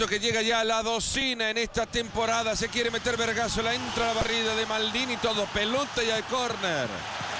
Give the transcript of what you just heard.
supuesto que llega ya la docena en esta temporada. Se quiere meter Vergaso, la entra la barrida de Maldini, todo pelota y al córner.